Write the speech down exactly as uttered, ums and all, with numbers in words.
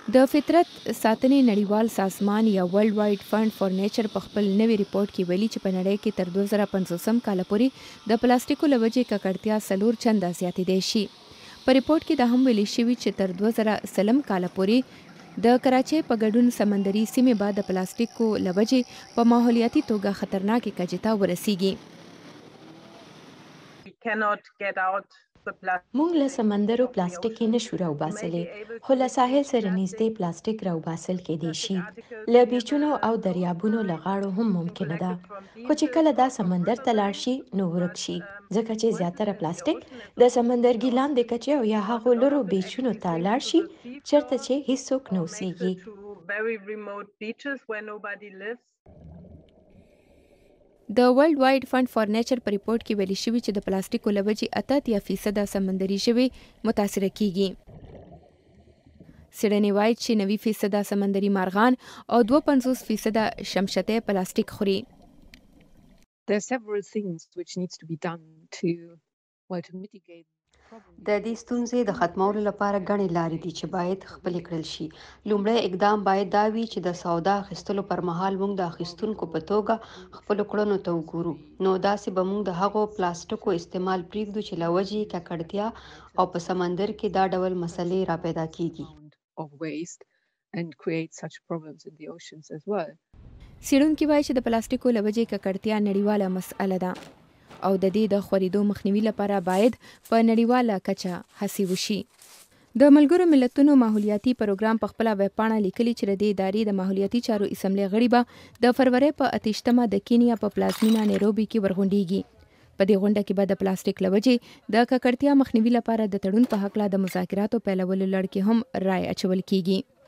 د فطرت ساتنې نړیوال سازمان یا ورلد وایډ فند فار نیچر په خپل نوي ریپورت کې ویلي چې په نړۍ کې تر دوه زره پنځوسم کال پورې د پلاسټیکو له وجې ککړتیا څلور چنده زیاتېدی شي. په ریپورت کې دا هم ویلي شوي چې تر دوه زره سلم کال پورې د کراچۍ په ګډون سمندري سیمې به د پلاسټیکو له وجې په ماحولیاتي توګه خطرناکې کچې ته ورسیږي. مونږ له سمندرو پلاسټیک نشو راوباسلی، خو له ساحل سره نږدې پلاسټیک راوباسل کېدی شي. له بیچونو او دریابونو له غاړو هم ممکنه ده، خو چې کله دا سمندر ته لاړ شي نو ورک شي، ځکه چې زیاتره پلاسټیک د سمندرګي لاندې کچې او یا هغو لرو بیچونو ته لاړ شي چېرته چې هیڅوک نه اوسیږي. د ورلد وایډ فند فار نیچر په ریپورت کې ویلي شوي چې د پلاسټیکو له وجې اته اتیا فیصده سمندري ژوي متاثره کیږي. څېړنې وایي چې نوي فیصده سمندري مارغان او دوه پنځوس فیصده شمشتې پلاسټیک خوري. د دې ستونزې د ختمولو لپاره ګڼې لارې دي چې باید خپلې کړل شي. لومړی اقدام باید دا وي چې د سودا اخیستلو پر مهال موږ د اخیستونکو په توګه خپلو کړنو ته وګورو. نو داسې به موږ د هغو پلاسټیکو استعمال پرېږدو چې له وجې ککړتیا او په سمندر کې دا ډول مسلې را پیدا کیږي. څېړونکي وایي چې د پلاسټیکو له وجې ککړتیا نړیواله مسئله ده او د دې د خورېدو مخنیوي لپاره باید په نړیواله کچه هڅې وشي. د ملګرو ملتونو ماحولیاتي پروګرام په خپله ویب پاڼه لیکلي چې د دې ادارې د ماحولیاتي چارو اسمبلۍ غړي به د فروری په اتیشتمه د کینیا په پلازمینه نیروبي کې ورغونډېږي. په دې غونډه کې به د پلاسټیک له وجې د ککړتیا مخنیوي لپاره د تړون په هکله د مذاکراتو پیلولو لړ کې هم رایې اچول کیږي.